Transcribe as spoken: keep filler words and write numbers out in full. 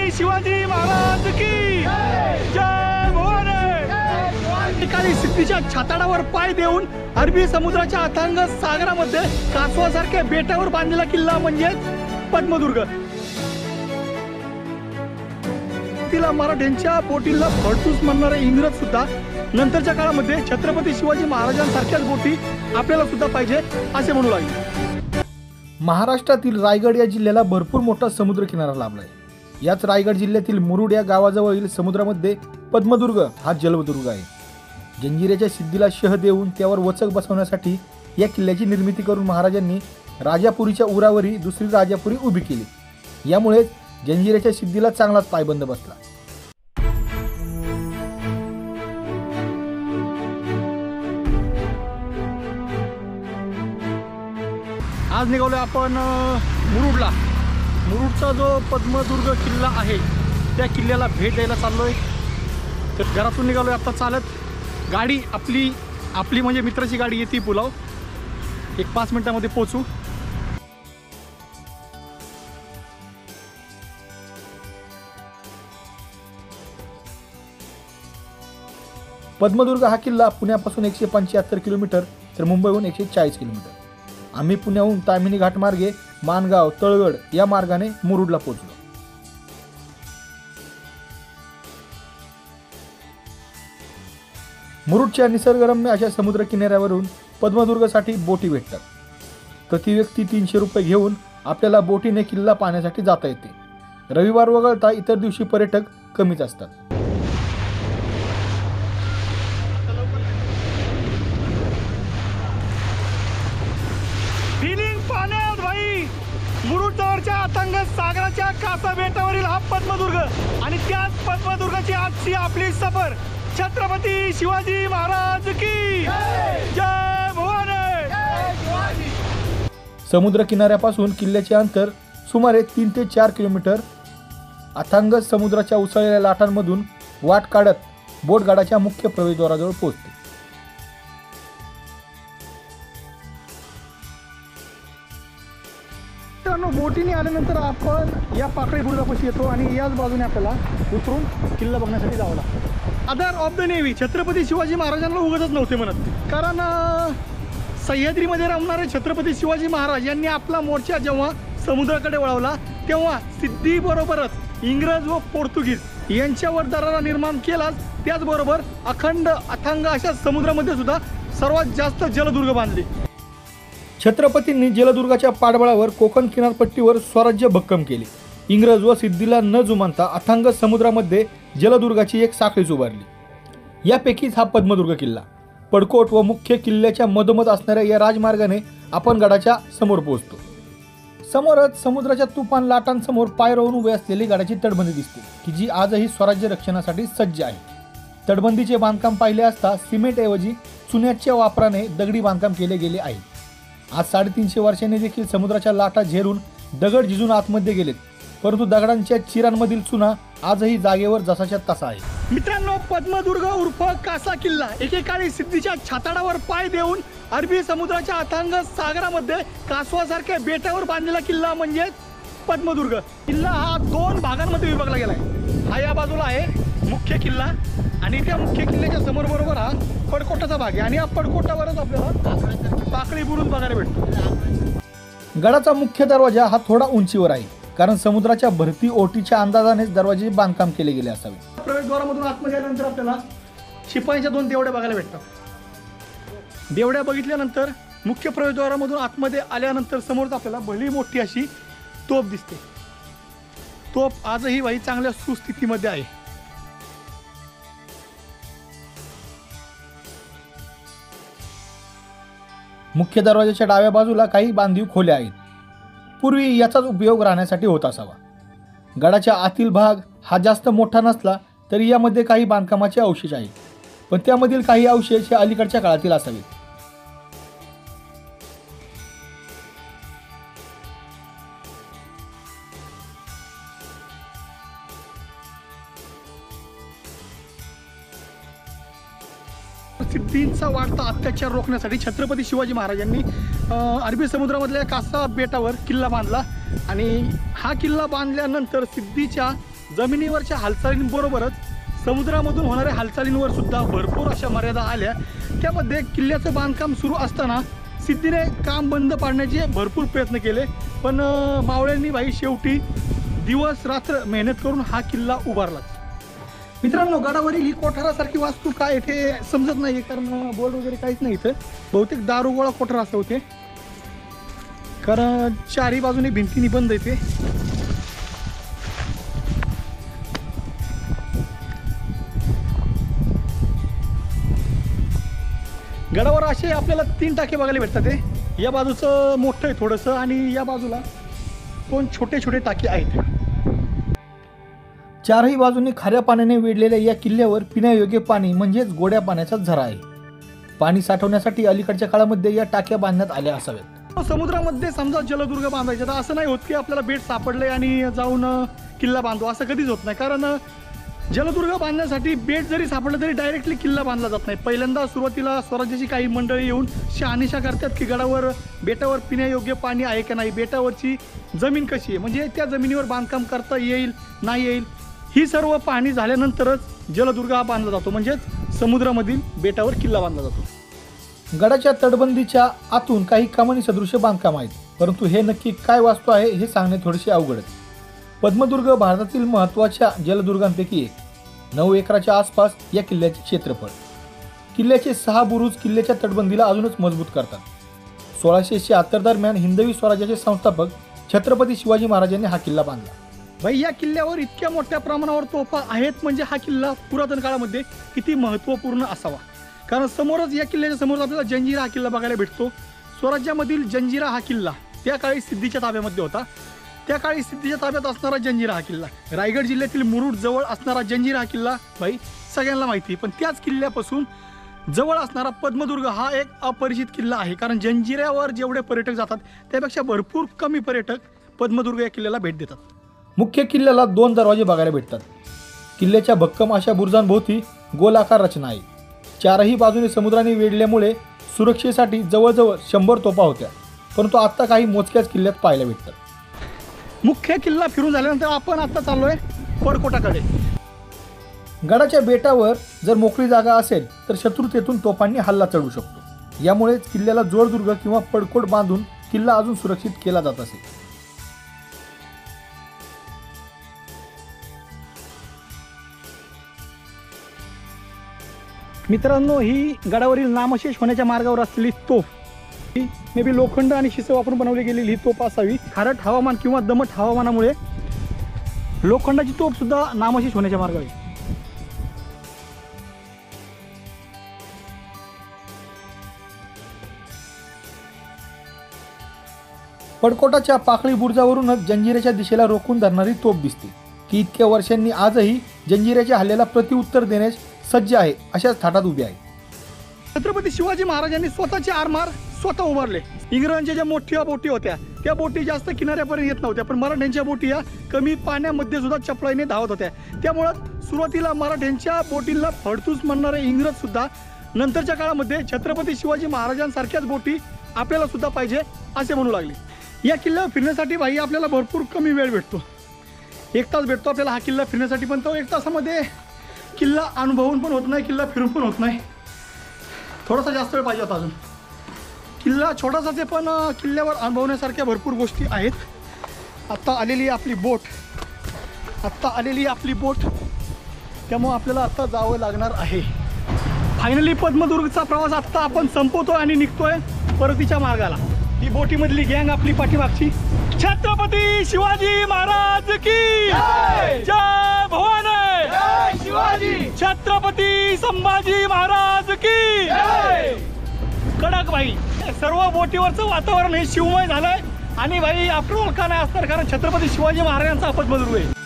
छत्रपती शिवाजी महाराज की जय भवानी। एकाने सिद्धीच्या छाताडावर पाय देऊन अरबी समुद्राच्या अथांग सागरामध्ये कासवासारख्या बेटावर बांधलेला किल्ला म्हणजे पद्मदुर्ग। तिला मराठ्यांच्या बोटीला फडतूस म्हणणारे इंग्रज सुद्धा नंतरच्या काळामध्ये छत्रपती शिवाजी महाराजांसारख्याच बोटी आपल्याला सुद्धा पाहिजे असे म्हणू लागले। महाराष्ट्रातील रायगड या जिल्ह्याला भरपूर मोठा समुद्र किनारा लाभलाय। याच रायगड जिल्ह्यातील मुरुड या गावाजवळील समुद्रामध्ये पद्मदुर्ग हा जलदुर्ग आहे। जंजिऱ्याच्या सिद्धीला शह देऊन त्यावर वचक बसवण्यासाठी या किल्ल्याची निर्मिती करून महाराजांनी राजापुरीच्या उरावरी दुसरी राजापुरी उभी केली। यामुळे जंजिऱ्याच्या सिद्धीला चांगलाच पायबंद बसला। आज निघालोय आपण मुरुडला। मुरुडचा जो पद्मदुर्ग किल्ला आहे त्या किल्ल्याला भेट द्यायला चाललोय। तर घरातून निघालोय आता चालत। गाडी आपली आपली म्हणजे मित्राची गाडी येते पुलाव, एक पाच मिनिटांमध्ये पोहोचू। पद्मदुर्ग हा किल्ला पुण्यापासून एकशे पंच्याहत्तर किलोमीटर तर मुंबईहून एकशे चाळीस किलोमीटर। आम्ही पुण्याहून तामिनी घाट मार्गे मानगाव तळगड या मार्गाने मुरुडला पोहोचलो। मुरुडच्या निसर्गरम्य अशा समुद्र किनाऱ्यावरून पद्मदुर्गसाठी बोटी भेटतात। प्रति व्यक्ती तीनशे रुपये घेऊन आपल्याला बोटीने किल्ला पाहण्यासाठी जाता येते। रविवार वगळता इतर दिवशी पर्यटक कमीच असतात। मुरुडजवळच्या अथांग सागराच्या कासा बेटावरील हा पद्मदुर्ग आणि त्याच पद्मदुर्गाची आजची आपली सफर। छत्रपती शिवाजी महाराज की जय भवानी। समुद्र किनाऱ्यापासून किल्ल्याचे अंतर सुमारे तीन ते चार किलोमीटर। अथांग समुद्राच्या उसळलेल्या लाटांमधून वाट काढत बोटगाडाच्या मुख्य प्रवेशद्वाराजवळ पोहोचते। बोटीने आल्यानंतर आपण या पाकळी बुरुजापाशी येतो आणि याच बाजूने आपल्याला उतरून किल्ला बघण्यासाठी जावं लागतं। Father of the navy Chhatrapati Shivaji महाराजांना उगाचच नव्हते म्हणत, कारण सह्याद्रीमध्ये रमणारे छत्रपती शिवाजी महाराज यांनी आपला मोर्चा जेव्हा समुद्राकडे वळवला तेव्हा सिद्धी बरोबरच इंग्रज व पोर्तुगीज यांच्यावर दरारा निर्माण केलाच, त्याचबरोबर अखंड अथांग अशा समुद्रामध्ये सुद्धा सर्वात जास्त जलदुर्ग बांधले। छत्रपतींनी जलदुर्गाच्या पाठबळावर कोकण किनारपट्टीवर स्वराज्य भक्कम केले। इंग्रज व सिद्धीला न जुमानता अथांग समुद्रामध्ये जलदुर्गाची एक साखळीच उभारली। यापैकीच हा पद्मदुर्ग किल्ला। पडकोट व मुख्य किल्ल्याच्या मधोमध असणाऱ्या या राजमार्गाने आपण गडाच्या समोर पोहोचतो। समोरच समुद्राच्या तुफान लाटांसमोर पाय रोवून उभे असलेली गडाची तटबंदी दिसते, की जी आजही स्वराज्य रक्षणासाठी सज्ज आहे। तटबंदीचे बांधकाम पाहिले असता सिमेंटऐवजी चुन्याच्या वापराने दगडी बांधकाम केले गेले आहे। आज साडेतीनशे वर्षांनी देखील समुद्राच्या लाटा झेलून दगड झिजून आतमध्ये गेलेत, परंतु दगडांच्या चिरांमधील चुना आजही जागेवर जसाच्या तसा आहे। मित्रांनो, पद्मदुर्ग उर्फ कासा किल्ला एकेकाळी सिद्धीच्या छाताडावर पाय देऊन अरबी समुद्राच्या अथांग सागरामध्ये कासवासारख्या बेटावर बांधलेला किल्ला म्हणजे पद्मदुर्ग किल्ला। हा दोन भागांमध्ये विभागला गेलाय। हा या बाजूला आहे मुख्य किल्ला आणि त्या मुख्य किल्ल्याच्या समोर बरोबर हा पडकोटाचा भाग आहे आणि या पडकोटावरच आपल्याला पाकळी बुरुज बघायला भेटतो। गडाचा मुख्य दरवाजा हा थोडा उंचीवर आहे, कारण समुद्राच्या भरती ओटीच्या अंदाजानेच दरवाजे बांधकाम केले गेले असावे। प्रवेशद्वारामधून आतमध्ये आल्यानंतर आपल्याला शिपायांच्या दोन देवड्या बघायला भेटतात। देवड्या बघितल्यानंतर मुख्य प्रवेशद्वारामधून आतमध्ये आल्यानंतर समोरच आपल्याला भली मोठी अशी तोफ दिसते। तोफ आजही बाई चांगल्या सुस्थितीमध्ये आहे। मुख्य दरवाजाच्या डाव्या बाजूला काही बांधीव खोल्या आहेत। पूर्वी याचाच उपयोग राहण्यासाठी होत असावा। गडाच्या आतील भाग हा जास्त मोठा नसला तरी यामध्ये काही बांधकामाचे अवशेष आहेत, पण त्यामधील काही अवशेष हे अलीकडच्या काळातील असावेत। सिद्धींचा वाढता अत्याचार रोखण्यासाठी छत्रपती शिवाजी महाराजांनी अरबी समुद्रामधल्या कासा बेटावर किल्ला बांधला आणि हा किल्ला बांधल्यानंतर सिद्धीच्या जमिनीवरच्या हालचालींबरोबरच समुद्रामधून होणाऱ्या हालचालींवर सुद्धा भरपूर अशा मर्यादा आल्या। त्यामध्ये किल्ल्याचं बांधकाम सुरू असताना सिद्धीने काम बंद पाडण्याचे भरपूर प्रयत्न केले, पण मावळ्यांनी भाई शेवटी दिवस रात्र मेहनत करून हा किल्ला उभारलाच। मित्रांनो, गडावरील ही कोठारासारखी वास्तू काय इथे समजत नाही, कारण बोर्ड वगैरे काहीच नाही इथं। बहुतेक दारुगोळा कोठार असं होते, कारण चारही बाजूने भिंतीनी बंद येते। गडावर असे आपल्याला तीन टाके बघायला भेटतात। ते या बाजूचं मोठं आहे थोडंसं, आणि या बाजूला दोन छोटे छोटे टाके आहेत। चारही बाजूंनी खाऱ्या पाण्याने वेढलेल्या या किल्ल्यावर पिण्यायोग्य पाणी म्हणजेच गोड्या पाण्याचा झरा आहे। पाणी साठवण्यासाठी अलीकडच्या काळामध्ये या टाक्या बांधण्यात आल्या असाव्यात। समुद्रामध्ये समजा जलदुर्ग बांधायचा तर असं नाही होत की आपल्याला बेट सापडले आणि जाऊन किल्ला बांधू, असं कधीच होत नाही। कारण जलदुर्ग बांधण्यासाठी बेट जरी सापडलं तरी डायरेक्टली किल्ला बांधला जात नाही। पहिल्यांदा सुरुवातीला स्वराज्याची काही मंडळी येऊन शहानिशा करतात की गडावर बेटावर पिण्यायोग्य पाणी आहे का नाही, बेटावरची जमीन कशी आहे, म्हणजे त्या जमिनीवर बांधकाम करता येईल नाही येईल, ही सर्व पाहणी झाल्यानंतरच जलदुर्ग हा बांधला जातो, म्हणजेच समुद्रामधील बेटावर किल्ला बांधला जातो। गडाच्या तटबंदीच्या आतून काही कमानी सदृश बांधकाम आहेत, परंतु हे नक्की काय वास्तू आहे हे सांगणे थोडेसे अवघडच। पद्मदुर्ग भारतातील महत्त्वाच्या जलदुर्गांपैकी एक। नऊ एकराच्या आसपास या किल्ल्याचे क्षेत्रफळ। किल्ल्याचे सहा बुरुज किल्ल्याच्या तटबंदीला अजूनच मजबूत करतात। सोळाशे शहात्तर दरम्यान हिंदवी स्वराज्याचे संस्थापक छत्रपती शिवाजी महाराजांनी हा किल्ला बांधला। भाई, या किल्ल्यावर इतक्या मोठ्या प्रमाणावर तोफा आहेत, म्हणजे हा किल्ला पुरातन काळामध्ये किती महत्त्वपूर्ण असावा। कारण समोरच या किल्ल्याच्या समोर आपल्याला जंजिरा हा किल्ला बघायला भेटतो। स्वराज्यामधील जंजिरा हा किल्ला त्या काळी सिद्धीच्या ताब्यामध्ये होता। त्या काळी सिद्धीच्या ताब्यात असणारा जंजिरा हा किल्ला, रायगड जिल्ह्यातील मुरुड जवळ असणारा जंजिरा हा किल्ला भाई सगळ्यांना माहिती। पण त्याच किल्ल्यापासून जवळ असणारा पद्मदुर्ग हा एक अपरिचित किल्ला आहे, कारण जंजिऱ्यावर जेवढे पर्यटक जातात त्यापेक्षा भरपूर कमी पर्यटक पद्मदुर्ग या किल्ल्याला भेट देतात। मुख्य किल्ल्याला दोन दरवाजे बघायला भेटतात। किल्ल्याच्या भक्कम अशा बुरुजांभोवती गोलाकार रचना आहे। चारही बाजूने समुद्राने वेढल्यामुळे सुरक्षेसाठी जवळजवळ शंभर तोफा होत्या, परंतु आता काही मोजक्याच किल्ल्यात पाहायला भेटतात। मुख्य किल्ला फिरून झाल्यानंतर आपण आता चाललोय पडकोटाकडे। गडाच्या बेटावर जर मोकळी जागा असेल तर शत्रू तेथून तोफांनी हल्ला चढवू शकतो। यामुळेच किल्ल्याला जोडदुर्ग किंवा पडकोट बांधून किल्ला अजून सुरक्षित केला जात असे। मित्रांनो, ही गडावरील नामशेष होण्याच्या मार्गावर असलेली तोफ मे बी लोखंड आणि शिसे वापरून बनवली गेलेली ही तोफ असावी। खारट हवामान किंवा दमट हवामानामुळे लोखंडाची तोफ सुद्धा नामशेष होण्याच्या मार्गावर आहे। पडकोटाच्या पाकळी बुरुजावरूनच जंजिऱ्याच्या दिशेला रोखून धरणारी तोफ दिसते, की इतक्या वर्षांनी आजही जंजिऱ्याच्या हल्ल्याला प्रतिउत्तर देण्यास सज्ज आहे अशाच थाटात उभी आहे। छत्रपती शिवाजी महाराजांनी स्वतःचे आरमार स्वतः उभारले। इंग्रजांच्या ज्या मोठ्या बोटी होत्या त्या बोटी जास्त किनाऱ्यापर्यंत येत नव्हत्या, पण मराठ्यांच्या बोटी या कमी पाण्यामध्ये सुद्धा चपळाईने धावत होत्या। त्यामुळे सुरुवातीला मराठ्यांच्या बोटींना फडतूस म्हणणारे इंग्रज सुद्धा नंतरच्या काळामध्ये छत्रपती शिवाजी महाराजांसारख्याच बोटी आपल्याला सुद्धा पाहिजे असे म्हणू लागले। या किल्ल्यावर फिरण्यासाठी भाई आपल्याला भरपूर कमी वेळ भेटतो, एक तास भेटतो आपल्याला हा किल्ला फिरण्यासाठी, पण तो एक तासामध्ये किल्ला अनुभवून पण होत नाही, किल्ला फिरून पण होत नाही, थोडासा जास्त वेळ पाहिजे होता अजून। किल्ला छोटासाच आहे, पण किल्ल्यावर अनुभवण्यासारख्या भरपूर गोष्टी आहेत। आत्ता आलेली आपली बोट आत्ता आलेली आपली बोट त्यामुळे आपल्याला आत्ता जावं लागणार आहे। फायनली पद्मदुर्गचा प्रवास आत्ता आपण संपवतोय आणि निघतोय परतीच्या मार्गाला। ही बोटीमधली गँग आपली पाठीमागची। छत्रपती शिवाजी महाराज की जय भवानी, जय शिवाजी, छत्रपती संभाजी महाराज की जय। कडक भाई, सर्व बोटीवरचं वातावरण हे शिवमय झालंय, आणि भाई आफ्टर ऑल का नाही असणार, कारण छत्रपती शिवाजी महाराजांचा पद्मदुर्ग आहे।